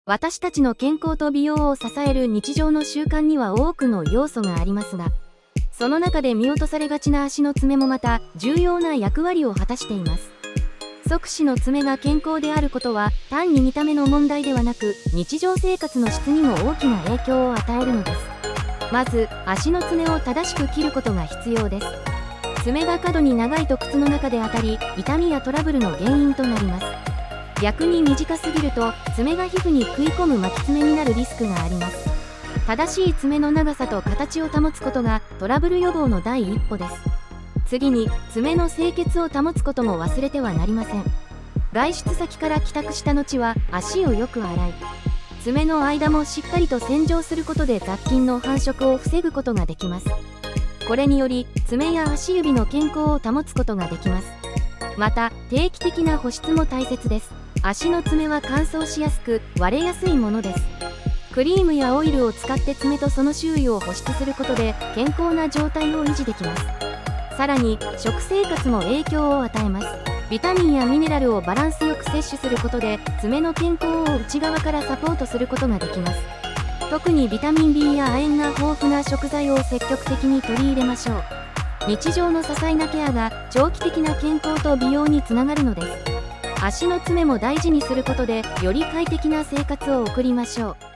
私たちの健康と美容を支える日常の習慣には多くの要素がありますが、その中で見落とされがちな足の爪もまた重要な役割を果たしています。足趾の爪が健康であることは単に見た目の問題ではなく、日常生活の質にも大きな影響を与えるのです。まず、足の爪を正しく切ることが必要です。爪が過度に長いと靴の中で当たり、痛みやトラブルの原因となります。逆に短すぎると、爪が皮膚に食い込む巻き爪になるリスクがあります。正しい爪の長さと形を保つことがトラブル予防の第一歩です。次に、爪の清潔を保つことも忘れてはなりません。外出先から帰宅した後は足をよく洗い、爪の間もしっかりと洗浄することで雑菌の繁殖を防ぐことができます。これにより、爪や足指の健康を保つことができます。また、定期的な保湿も大切です。足の爪は乾燥しやすく、割れやすいものです。クリームやオイルを使って爪とその周囲を保湿することで健康な状態を維持できます。さらに、食生活も影響を与えます。ビタミンやミネラルをバランスよく摂取することで、爪の健康を内側からサポートすることができます。特にビタミン B や亜鉛が豊富な食材を積極的に取り入れましょう。日常の些細なケアが長期的な健康と美容につながるのです。足の爪も大事にすることで、より快適な生活を送りましょう。